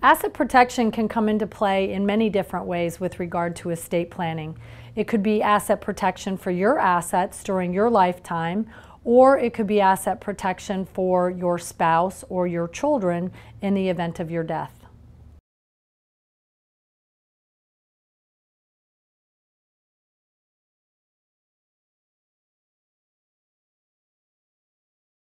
Asset protection can come into play in many different ways with regard to estate planning. It could be asset protection for your assets during your lifetime, or it could be asset protection for your spouse or your children in the event of your death.